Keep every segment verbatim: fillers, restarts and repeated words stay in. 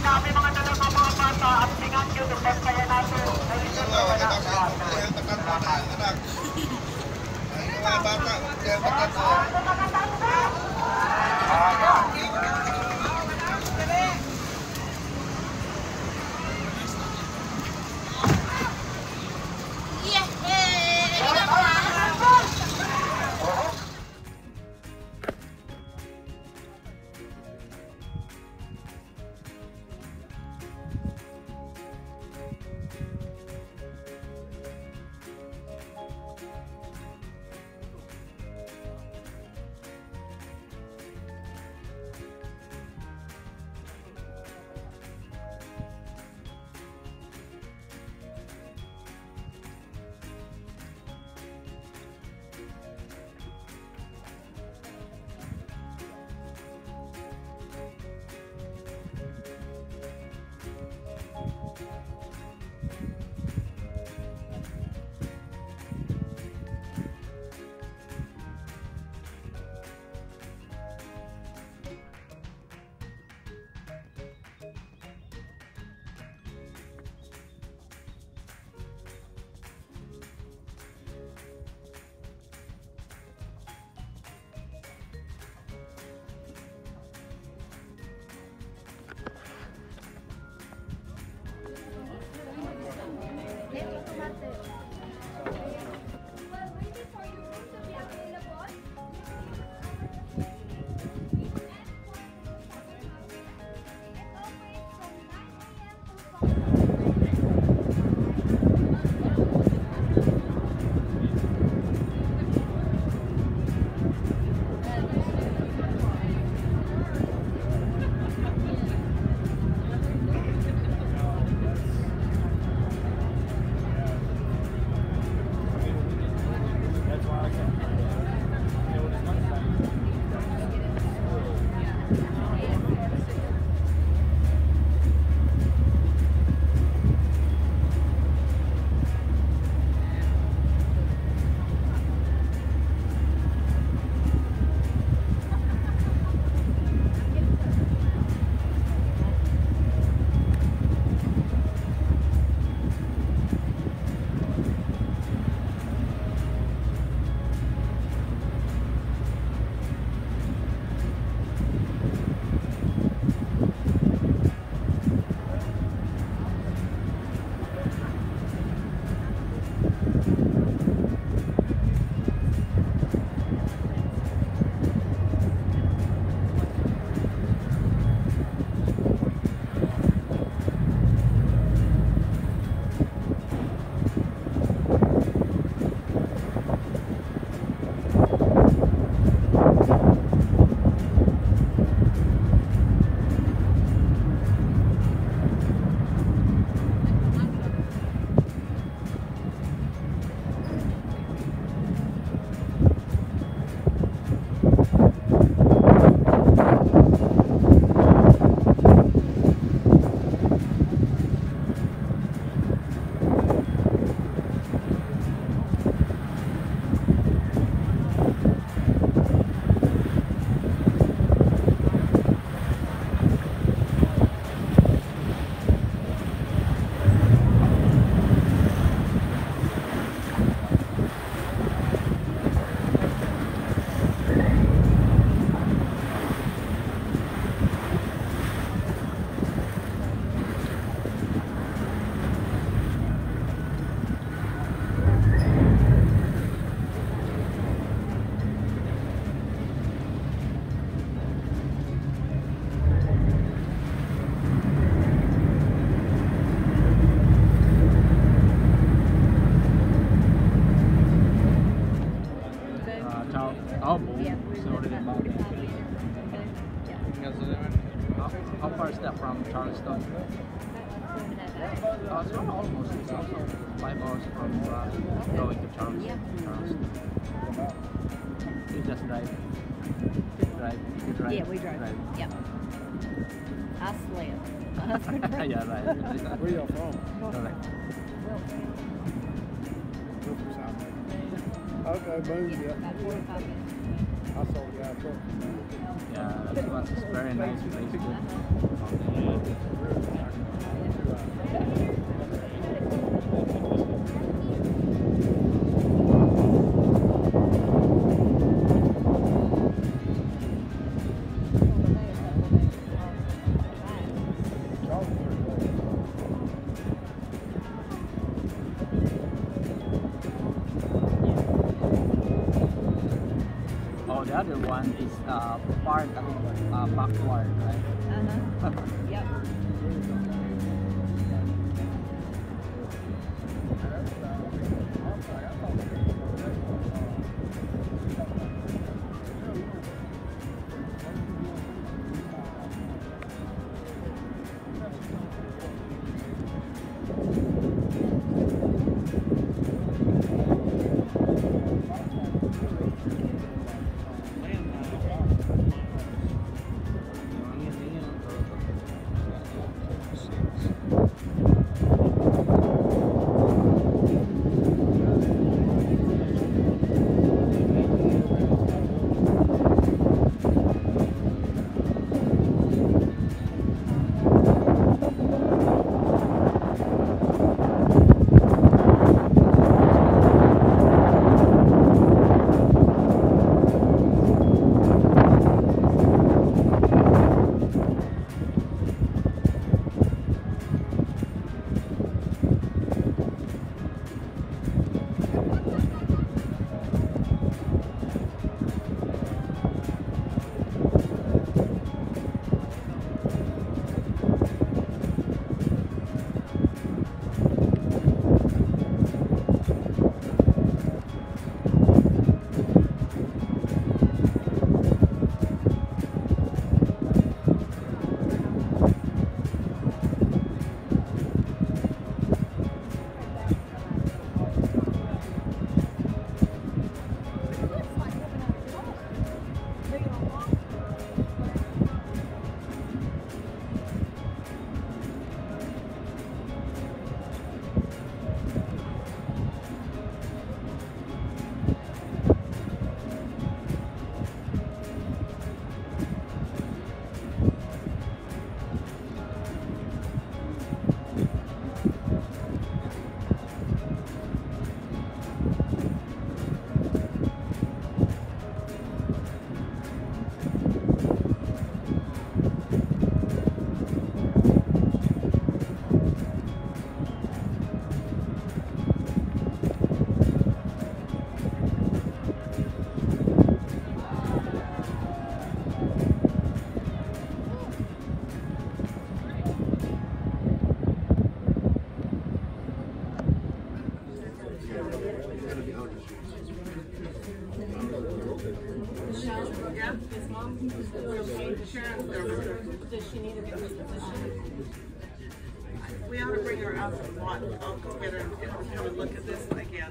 namin mga dalang mga bata at tingnan nyo doon kaya natin sa isang mga anak. Ay, mga bata, kaya takat mo. How far is that from Charleston? Uh, it's not almost. It's also five hours from uh, going to Charleston. Charleston. You just drive. Drive. You drive. Yeah, we drive. drive. Yep. I slept. Yeah, right. Where y'all from? Right. We're from South. Okay, boom. Yeah. About forty-five minutes. Yeah, that was a very nice place. Good. Oh, the other one is uh, part of uh, backward, right? Uh-huh. Yep. Does she need a bigger position? We ought to bring her out and watch. I'll go get her and have a look at this again.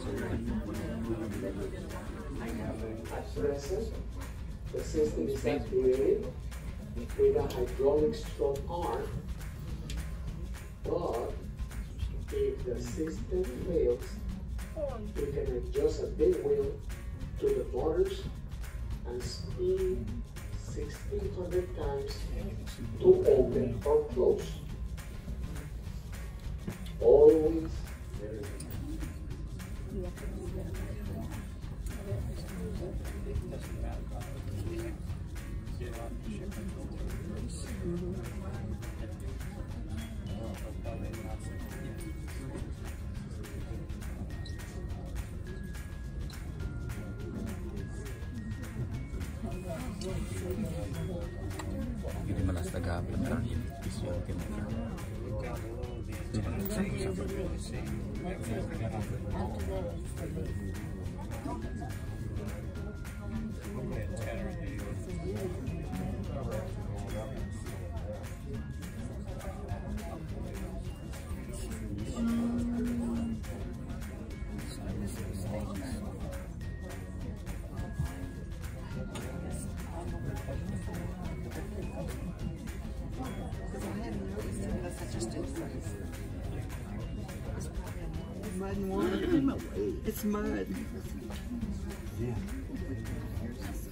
At present, the system is activated with a hydraulic strong arm, but if the system fails, we can adjust a big wheel to the motors and speed sixteen hundred times to open or close. Always very Jadi malas tagapin lang yung yung tinatang. Mud and water. It's mud. Yeah.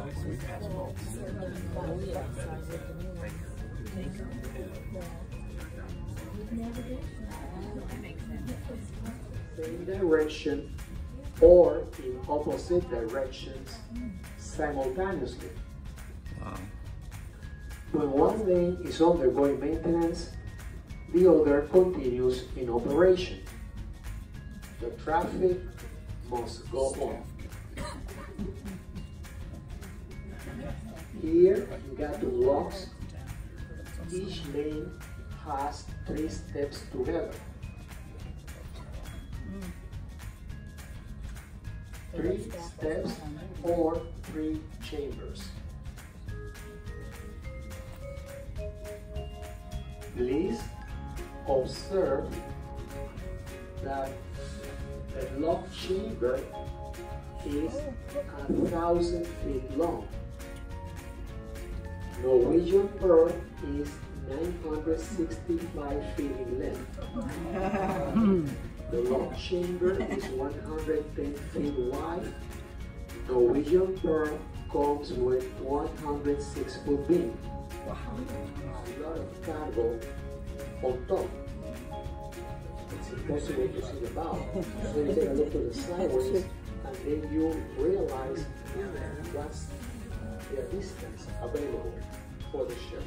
Same direction or in opposite directions simultaneously. Wow. When one lane is undergoing maintenance, the other continues in operation. The traffic must go on. Here you got the locks. Each lane has three steps together. Three steps or three chambers. Please observe that the lock chamber is a thousand feet long. Norwegian pearl is nine hundred sixty-five feet in length. The lock chamber is one hundred ten feet wide. Norwegian pearl comes with one hundred six foot beam. A lot of cargo on top. It's impossible to see the bow. So you take a look to the sideways and then you realize what's the distance available for the ship.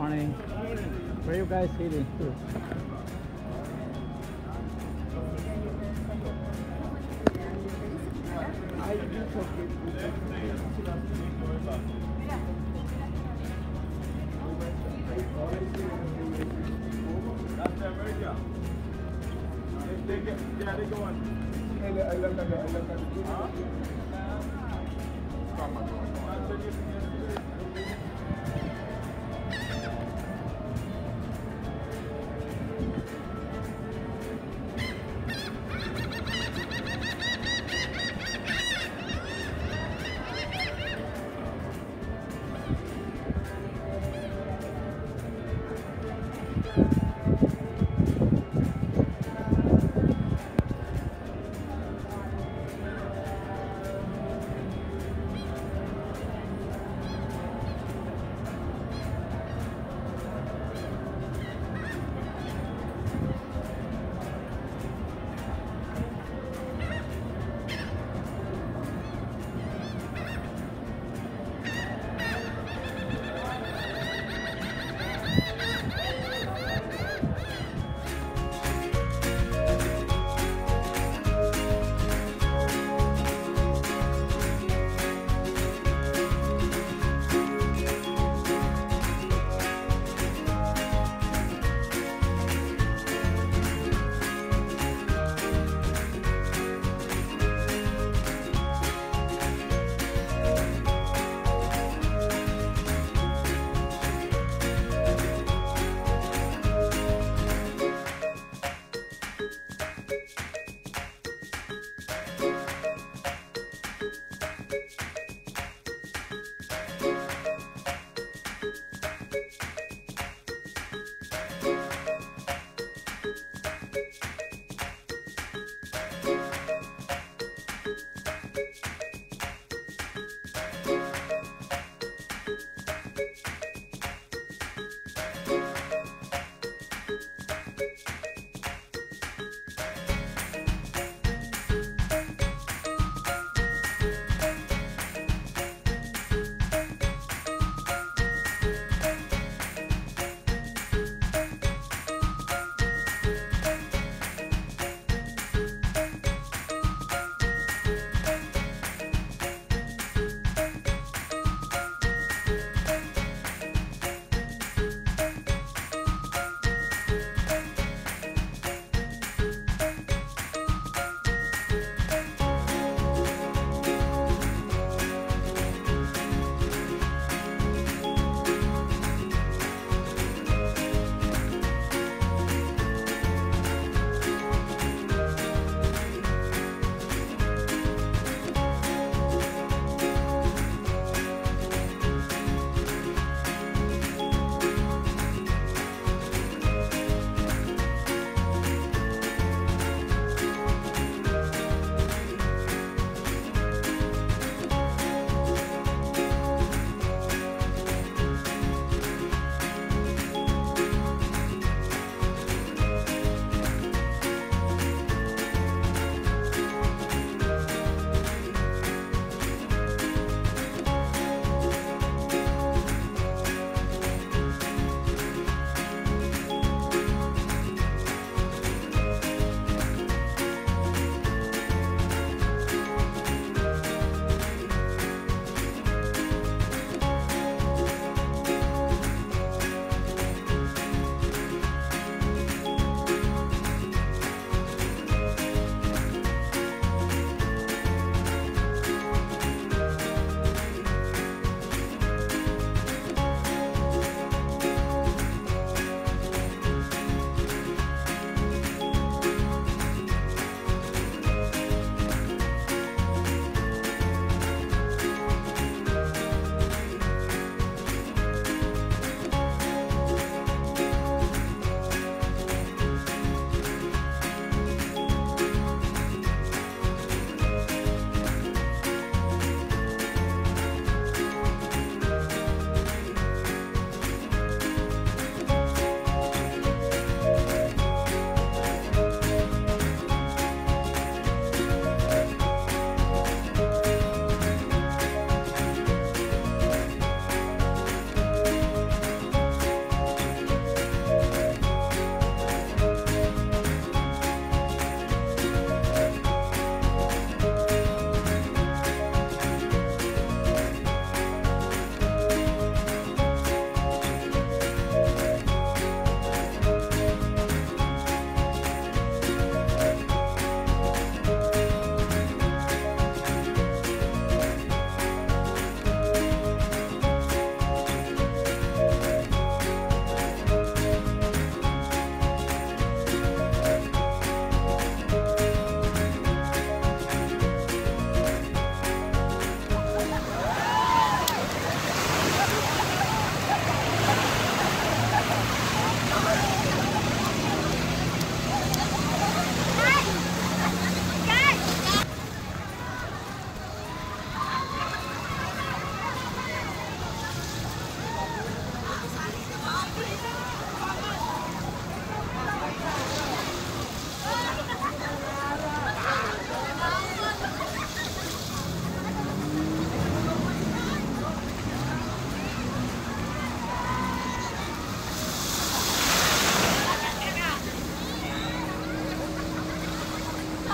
morning. Where are you guys heading to?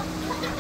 Thank you.